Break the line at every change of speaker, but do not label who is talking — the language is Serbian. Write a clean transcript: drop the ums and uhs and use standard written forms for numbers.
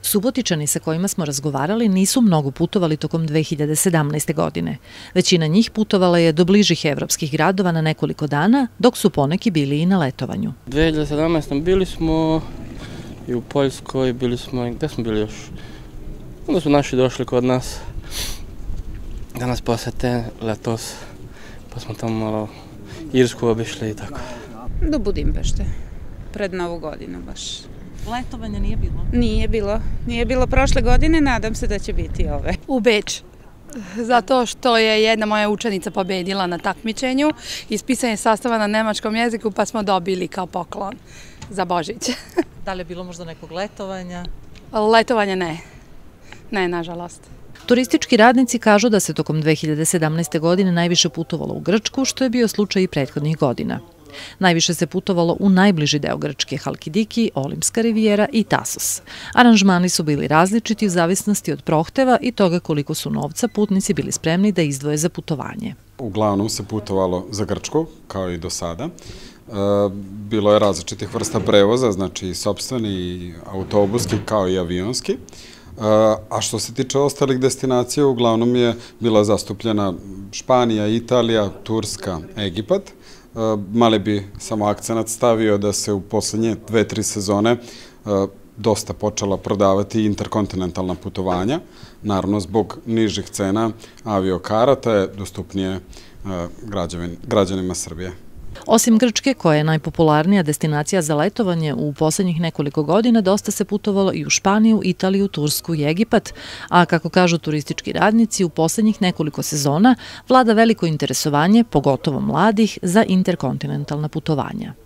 Subotičani sa kojima smo razgovarali nisu mnogo putovali tokom 2017. godine. Većina njih putovala je do bližih evropskih gradova na nekoliko dana, dok su poneki bili i na letovanju.
2017. bili smo i u Poljskoj, bili smo, gde smo bili još? Onda su naši došli kod nas da nas posete letos, pa smo tamo malo Irsku obišli i tako.
Do Budimpešte, pred Novu godinu baš.
Letovanja nije bilo?
Nije bilo prošle godine, nadam se da će biti ove.
U Beč, zato što je jedna moja učenica pobedila na takmičenju, ispisanje sastava na nemačkom jeziku, pa smo dobili kao poklon za Božić.
Da li je bilo možda nekog letovanja?
Letovanja ne, nažalost.
Turistički radnici kažu da se tokom 2017. godine najviše putovalo u Grčku, što je bio slučaj i prethodnih godina. Najviše se putovalo u najbliži deo Grčke, Halkidiki, Olimpska rivijera i Tasos. Aranžmani su bili različiti u zavisnosti od prohteva i toga koliko su novca putnici bili spremni da izdvoje za putovanje.
Uglavnom se putovalo za Grčku, kao i do sada. Bilo je različitih vrsta prevoza, znači sopstveni, autobuski kao i avionski. A što se tiče ostalih destinacija, uglavnom je bila zastupljena Španija, Italija, Turska, Egipat. Mali bi samo akcenat stavio da se u poslednje 2-3 sezone dosta počela prodavati interkontinentalna putovanja. Naravno, zbog nižih cena aviokarata je dostupnije građanima Srbije.
Osim Grčke, koja je najpopularnija destinacija za letovanje u poslednjih nekoliko godina, dosta se putovalo i u Španiju, Italiju, Tursku i Egipat, a kako kažu turistički radnici, u poslednjih nekoliko sezona vlada veliko interesovanje, pogotovo mladih, za interkontinentalna putovanja.